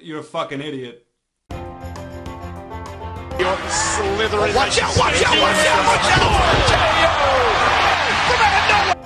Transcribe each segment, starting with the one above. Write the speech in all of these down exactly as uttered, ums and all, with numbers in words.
you're a fucking idiot. You're slithering. Watch out! Watch out! Watch out! Watch out! H two O! From out of nowhere.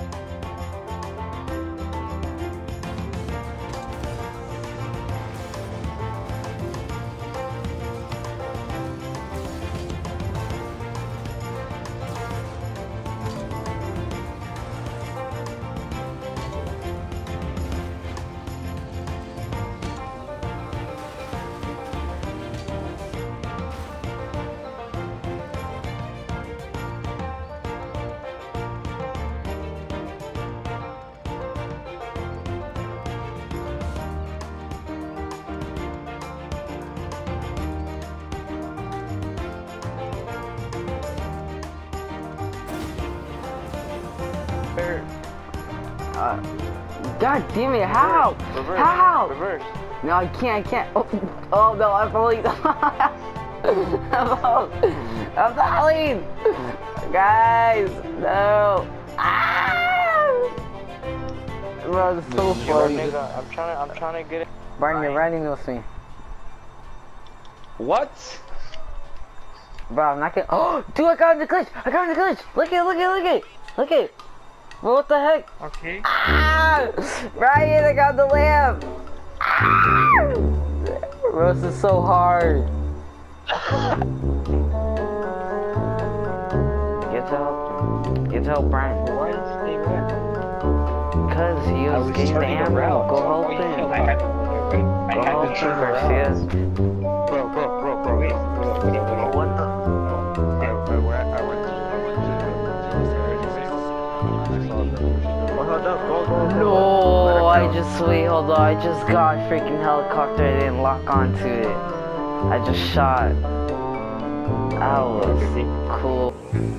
Uh, God damn it, how? Reverse. How? Reverse. No, I can't, I can't. Oh, oh no, I'm falling. I'm falling. I'm falling. Guys, no. Ah! Bro, it's so funny. Nigga, I'm trying to, I'm trying to get it. Brian, you're running with me. What? Bro, I'm not gonna. Oh, dude, I got in the glitch. I got in the glitch. Look at it, look at it, look at it. Look at it. Well, what the heck? Okay. Ah! Ryan, I got the lamp! Ah! Bro, this is so hard. Get to help. Get to help Brian. Why did you stay red? Because he was, was getting the ammo. Go help him. I had, I Go had help to turn him, around. Garcia. Bro, bro, bro, bro, wait. Wait, wait, wait. What the? I, I, went, I went to, I went to, oh, hold up, go, go, go. No, I just, wait, hold on. I just got a freaking helicopter. I didn't lock onto it. I just shot. That was cool.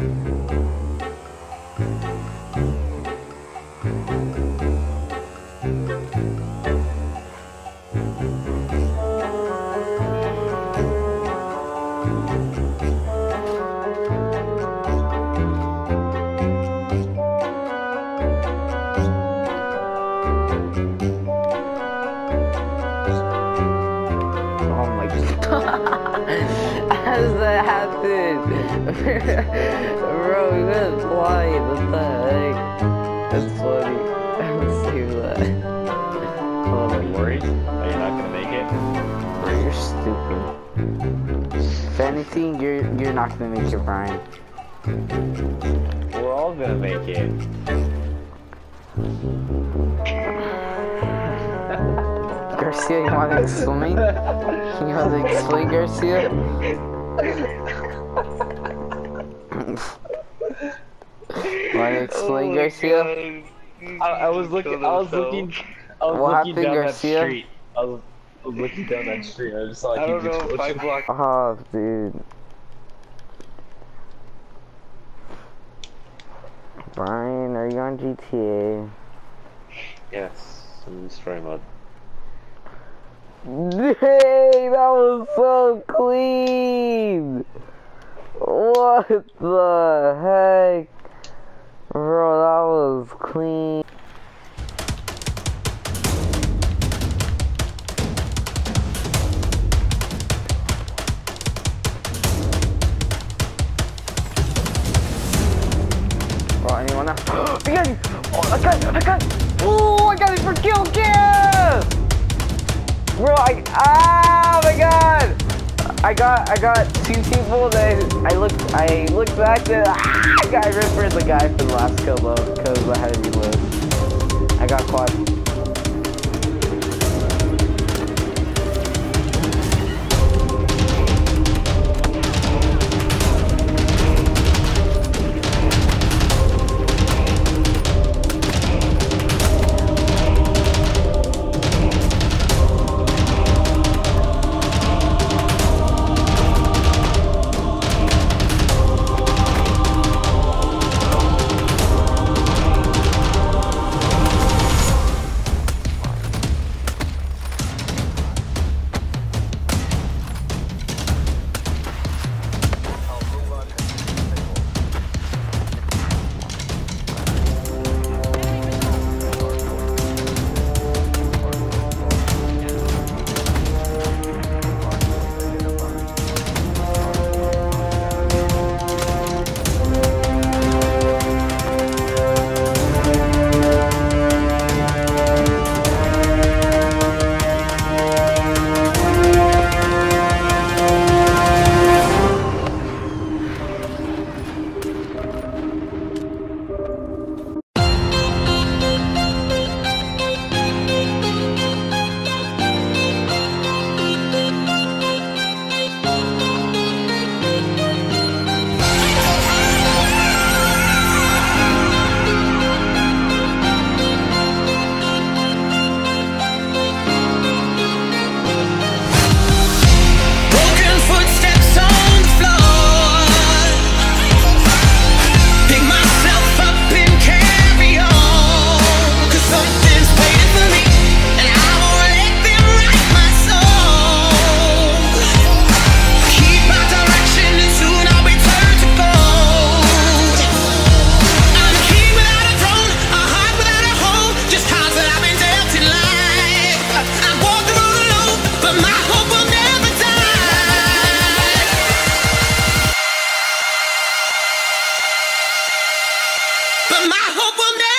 How does that happen? Bro, you went flying, what the heck? That's funny. Let's do that. Oh, are you worried that you're not gonna make it? Bro, you're stupid. If anything, you're, you're not gonna make it, Brian. We're all gonna make it. Garcia, you wanna explain? You wanna explain, Garcia? Wanna explain, oh Garcia? I, I was looking. I was looking. I was what looking happened, down Garcia? that street. I was, I was looking down that street. I just saw like I don't know. Five blocks. Oh, dude. Brian, are you on G T A? Yes, I'm in destroy mode. Dang, that was so clean! What the heck? Bro, that was clean. Bro, anyone else? I got it! Oh, I got it! I got it! Oh, I got it for kill cam! Bro, I, ah, oh my god! I got, I got two people that I looked, I looked back and ah, I got ripped for the guy for the last kill though, because I had to reload. I got quad. hope will never